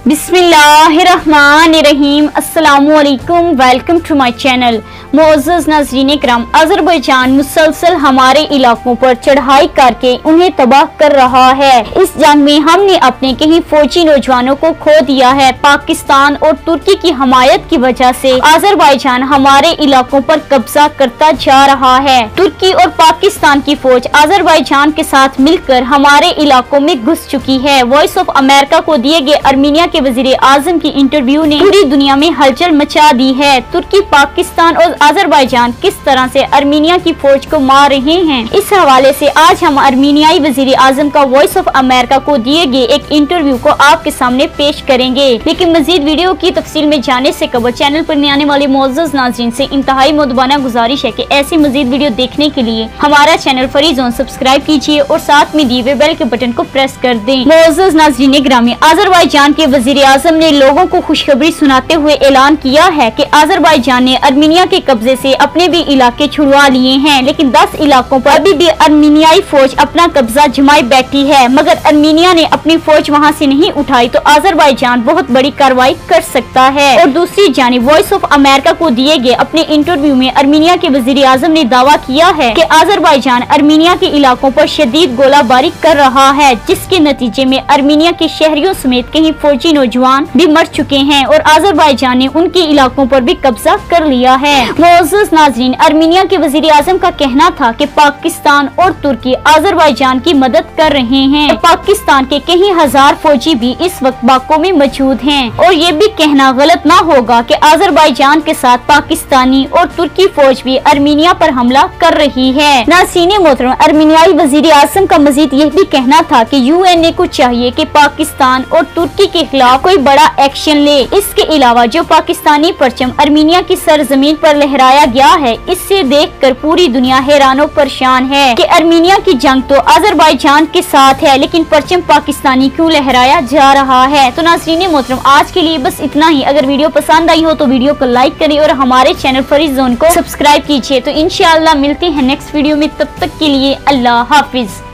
बिस्मिल्लाहिर्रहमानिर्रहीम। अस्सलामुअलैकुम, welcome to my channel. मोअज़्ज़ज़ नाज़रीन किराम, अज़रबैजान मुसलसल हमारे इलाकों पर चढ़ाई करके उन्हें तबाह कर रहा है। इस जंग में हमने अपने कई फौजी नौजवानों को खो दिया है। पाकिस्तान और तुर्की की हमायत की वजह से अज़रबैजान हमारे इलाकों पर कब्जा करता जा रहा है। तुर्की और पाकिस्तान की फौज अज़रबैजान के साथ मिलकर हमारे इलाकों में घुस चुकी है। वॉइस ऑफ अमेरिका को दिए गए अर्मीनिया के वज़ीर आज़म की इंटरव्यू ने पूरी दुनिया में हलचल मचा दी है। तुर्की, पाकिस्तान और अज़रबैजान किस तरह से अर्मीनिया की फौज को मार रहे हैं, इस हवाले से आज हम अर्मीनियाई वज़ीर आज़म का वॉइस ऑफ अमेरिका को दिए गए एक इंटरव्यू को आपके सामने पेश करेंगे। लेकिन मजीद वीडियो की तफसील में जाने से कबल चैनल पर नए आने वाले मोअज़्ज़ज़ नाज़रीन से इंतहाई मुदबाना गुजारिश है कि ऐसी मजीद वीडियो देखने के लिए हमारा चैनल फरी जोन सब्सक्राइब कीजिए और साथ में दिए हुए बेल के बटन को प्रेस कर दें। मोअज़्ज़ज़ नाज़रीन गिरामी, अज़रबैजान के वज़ीर आज़म ने लोगों को खुशखबरी सुनाते हुए ऐलान किया है कि अज़रबैजान ने अर्मीनिया के कब्जे से अपने भी इलाके छुड़वा लिए हैं, लेकिन 10 इलाकों पर अभी भी अर्मीनियाई फौज अपना कब्जा जमाए बैठी है। मगर अर्मीनिया ने अपनी फौज वहां से नहीं उठाई तो अज़रबैजान बहुत बड़ी कार्रवाई कर सकता है। और दूसरी जानिब वॉइस ऑफ अमेरिका को दिए गए अपने इंटरव्यू में अर्मीनिया के वज़ीर आज़म ने दावा किया है कि अज़रबैजान अर्मीनिया के इलाकों पर शदीद गोलाबारी कर रहा है, जिसके नतीजे में अर्मीनिया के शहरियों समेत कई फौजी नौजवान भी मर चुके हैं और अज़रबैजान ने उनके इलाकों पर भी कब्जा कर लिया है। मोअज़्ज़ज़ नाज़रीन, अर्मीनिया के वज़ीर आज़म का कहना था कि पाकिस्तान और तुर्की अज़रबैजान की मदद कर रहे हैं। पाकिस्तान के कई हजार फौजी भी इस वक्त बाको में मौजूद हैं और ये भी कहना गलत ना होगा कि अज़रबैजान के साथ पाकिस्तानी और तुर्की फौज भी अर्मीनिया पर हमला कर रही है। नाज़रीन मोहतरम, अर्मीनियाई वज़ीर आज़म का मजीद यह भी कहना था कि यूएनए को चाहिए कि पाकिस्तान और तुर्की के खिलाफ कोई बड़ा एक्शन ले। इसके अलावा जो पाकिस्तानी परचम अर्मीनिया की सरजमीन पर लहराया गया है, इससे देखकर पूरी दुनिया हैरानो परेशान है कि अर्मीनिया की जंग तो अज़रबैजान के साथ है, लेकिन परचम पाकिस्तानी क्यों लहराया जा रहा है। तो नाज़रीन मोहतरम, आज के लिए बस इतना ही। अगर वीडियो पसंद आई हो तो वीडियो को लाइक करें और हमारे चैनल फरी जोन को सब्सक्राइब कीजिए। तो इंशाअल्लाह मिलते हैं नेक्स्ट वीडियो में, तब तक के लिए अल्लाह हाफिज।